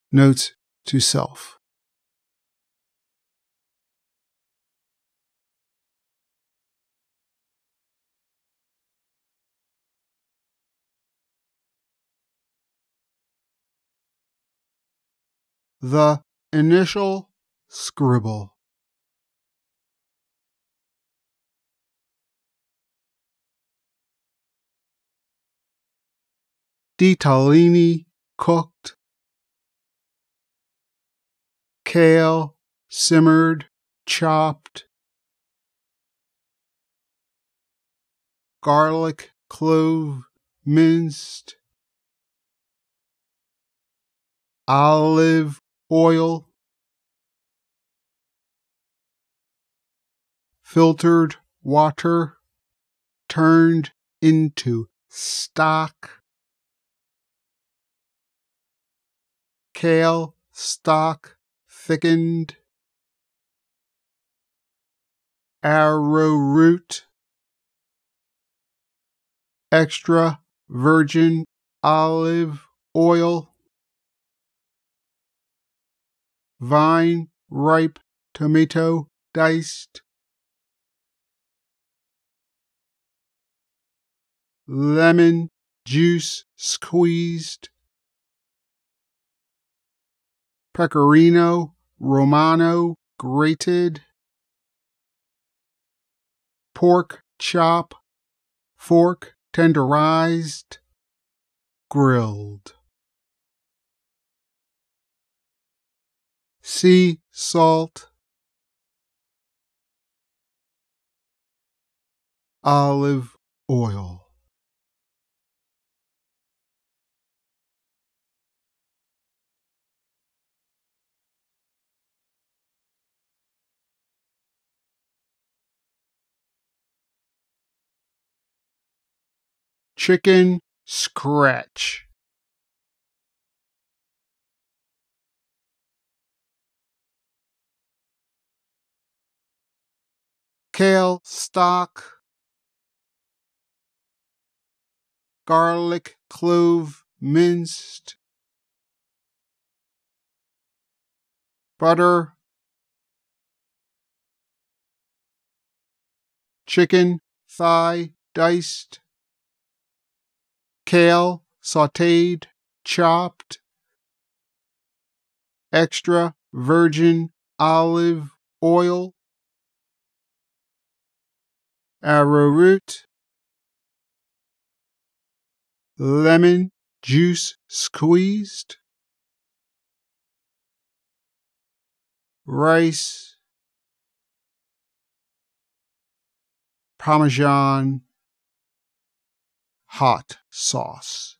Note to self. The initial scribble. Ditalini cooked. Kale simmered, chopped. Garlic clove minced. Olive oil. Filtered water turned into stock. Kale stock thickened. Arrowroot. Extra virgin olive oil. Vine ripe tomato diced. Lemon juice squeezed. Pecorino Romano grated. Pork chop, fork tenderized, grilled. Sea salt. Olive oil. Chicken scratch. Kale stock. Garlic clove minced. Butter. Chicken thigh diced. Kale sautéed, chopped. Extra virgin olive oil. Arrowroot. Lemon juice squeezed. Rice. Parmesan hot sauce.